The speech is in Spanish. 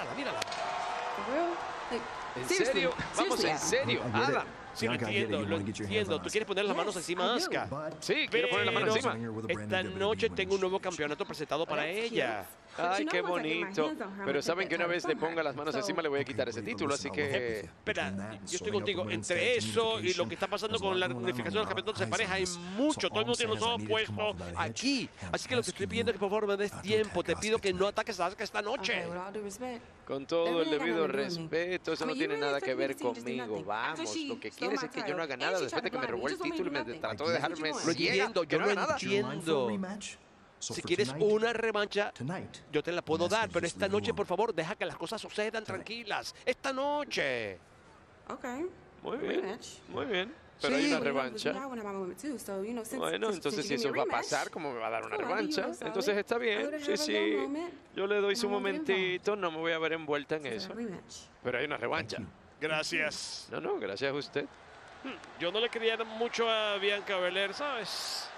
mírala, mírala. ¿En serio? Vamos, en serio. Adam. Sí, lo entiendo. Tú quieres poner las manos encima a Asuka. Sí, quiero poner las manos encima. Esta noche tengo un nuevo campeonato presentado para ella. Ay, qué bonito. Pero saben que una vez le ponga las manos encima le voy a quitar ese título, así que... Espera, yo estoy contigo. Entre eso y lo que está pasando con la unificación de los campeonatos de pareja hay mucho. Todo el mundo tiene los ojos puestos aquí. Así que lo que estoy pidiendo es que por favor me des tiempo. Te pido que no ataques a Asuka esta noche. Con todo el debido respeto, eso no tiene nada que ver conmigo. Vamos, lo que quieres es que yo no haga nada después de que me robó el título y me trató de dejarme ciega. Yo no entiendo. Si quieres una revancha, yo te la puedo dar, pero esta noche, por favor, deja que las cosas sucedan tranquilas. Esta noche. Muy bien, muy bien. Pero hay una revancha. Bueno, entonces si eso va a pasar, ¿cómo me va a dar una revancha? Entonces está bien, sí. Yo le doy su momentito, no me voy a ver envuelta en eso. Pero hay una revancha. Gracias. No, gracias a usted. Yo no le quería mucho a Bianca Belair, ¿sabes?